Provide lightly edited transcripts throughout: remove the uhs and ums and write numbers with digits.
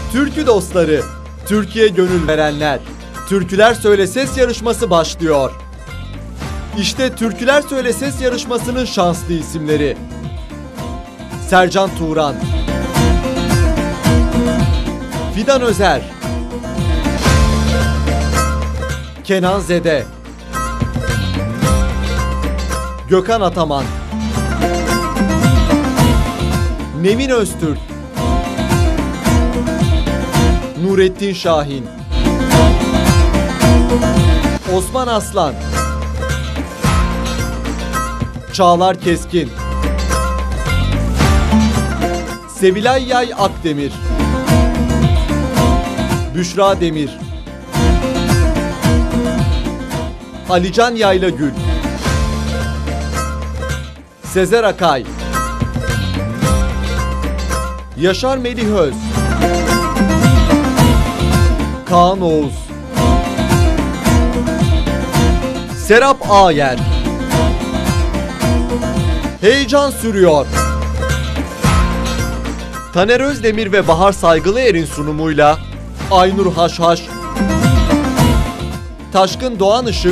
Türkü dostları, Türkiye gönül verenler, Türküler Söyle Ses yarışması başlıyor. İşte Türküler Söyle Ses yarışmasının şanslı isimleri. Sercan Turan, Fidan Özer, Kenan Zede, Gökhan Ataman, Nevin Öztürk, Nurettin Şahin, Osman Aslan, Çağlar Keskin, Sevilay Yay Akdemir, Büşra Demir, Alican Yaylagül, Sezer Akay, Yaşar Melih Öz, Kaan Oğuz, Serap Ağyer. Heyecan sürüyor. Taner Özdemir ve Bahar Saygılıer'in sunumuyla Aynur Haşhaş, Taşkın Doğan Işık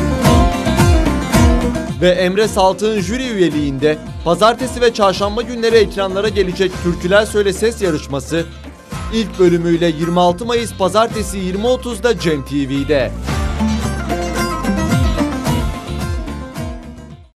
ve Emre Saltık'ın jüri üyeliğinde pazartesi ve çarşamba günleri ekranlara gelecek Türküler Söyle Ses yarışması ilk bölümüyle 26 Mayıs pazartesi 20.30'da Cem TV'de.